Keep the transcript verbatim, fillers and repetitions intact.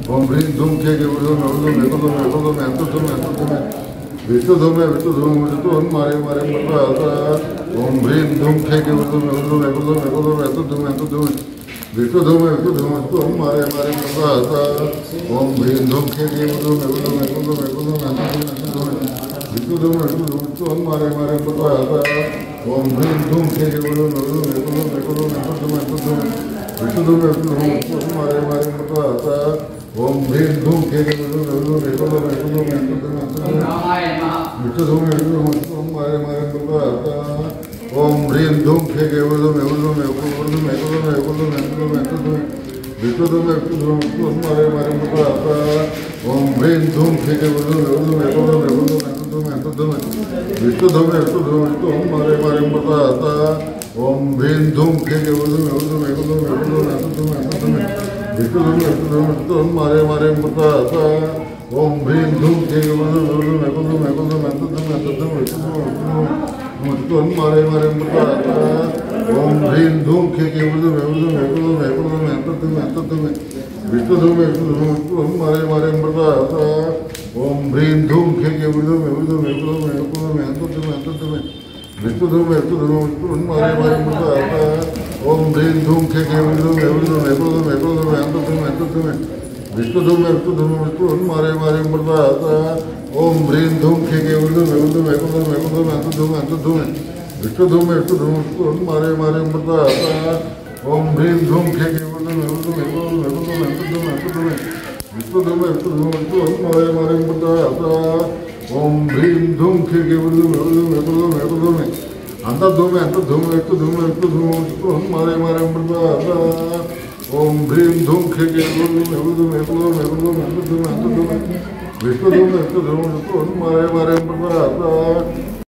ओम ह्रीं धूम खे के विष्णु धूम एको धूम एको धूम अंत धूम अंत धूम विष्णु धूम विष्णु धूम विष्णु ओम मारे मारे मता ओम ह्रीं धूम खे के विष्णु धूम एको धूम एको धूम अंत धूम अंत धूम विष्णु धूम विष्णु धूम ओम मारे मारे मता ओम ह्रीं धूम खे के विष्णु एको धूम एको धूम एको धूम अंत धूम अंत धूम विष्णु धूम विष्णु धूम ओम मारे मारे मता ओम ह्रीं धूम खे के विष्णु धूम एको धूम एको धूम अंत धूम अंत धूम विष्णु धूम विष्णु धूम ओम मारे मारे मता ओम ह्रीं धूम खे के विष्णु धूम एको धूम एको धूम अंत धूम अंत धूम विष्णु धूम विष्णु धूम ओम मारे मारे मता ओम ह्रीं धूम खे के विष्णु एको धूम एको धूम एको धूम एको धूम अंत धूम अंत धूम विष्णु धूम विष्णु धूम ओम मारे मारे मता ओम ह्रीं धूम खे के विष्णु एको धूम एको धूम एको धूम अंत धूम अंत धूम विष्णु धूम विष्णु धूम ओम मारे मारे मता ओम ह्रीं धूम खे के विष्णु एको धूम एको धूम एको धूम अंत धूम अंत धूम विष्णु धूम विष्णु धूम ओम मारे मारे मता ओम ह्रीं धूम खे के विष्णु एको धूम एको धूम अंत धूम अंत धूम विष्णु धूम ओम मारे मारे मता ओम ह्रीं धूम खे के विष्णु एको धूम एको धूम एको धूम अंत धूम अंत धूम विष्णु धूम विष्णु धूम ओम मारे मारे मता ओम ह्रीं धूम खे के विष्णु एको धूम एको धूम एको धूम अंत धूम अंत धूम विष्णु धूम विष्णु धूम ओम मारे मारे मता ओम ह्रीं धूम खे के विष्णु एको धूम एको धूम एको धूम अंत धूम अंत धूम विष्णु धूम विष्णु धूम ओम मारे मारे मता ओम ह्रीं धूम खे के विष्णु एको धूम एको धूम एको धूम अंत धूम अंत धूम विष्णु धूम विष्णु धूम ओम मारे मारे मता ओम ह्रीं धूम खे के विष्णु एको धूम एको धूम एको धूम अंत धूम अंत धूम विष्णु धूम विष्णु धूम ओम मारे मारे मता ओम ह्रीं धूम खे के विष्णु एको धूम एको धूम एको धूम अंत धूम अंत धूम विष्णु धूम विष्णु धूम ओम मारे मारे मता ओम ह्रीं धूम खे के विष्णु एको धूम एको धूम एको धूम अंत धूम अंत धूम विष्णु धूम विष्णु धूम ओम मारे मारे मता